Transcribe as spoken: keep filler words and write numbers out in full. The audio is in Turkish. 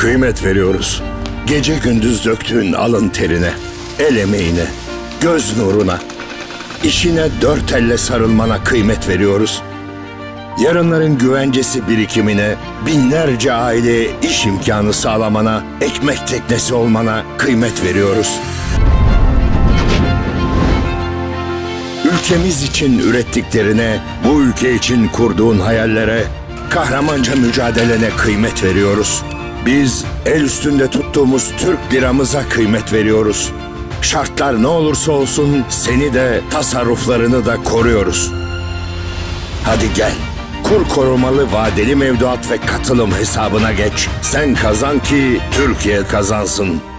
kıymet veriyoruz. Gece gündüz döktüğün alın terine, el emeğine, göz nuruna, işine dört elle sarılmana kıymet veriyoruz. Yarınların güvencesi birikimine, binlerce aileye iş imkanı sağlamana, ekmek teknesi olmana kıymet veriyoruz. Ülkemiz için ürettiklerine, bu ülke için kurduğun hayallere, kahramanca mücadelene kıymet veriyoruz. Biz el üstünde tuttuğumuz Türk liramıza kıymet veriyoruz. Şartlar ne olursa olsun seni de tasarruflarını da koruyoruz. Hadi gel, kur korumalı vadeli mevduat ve katılım hesabına geç. Sen kazan ki Türkiye kazansın.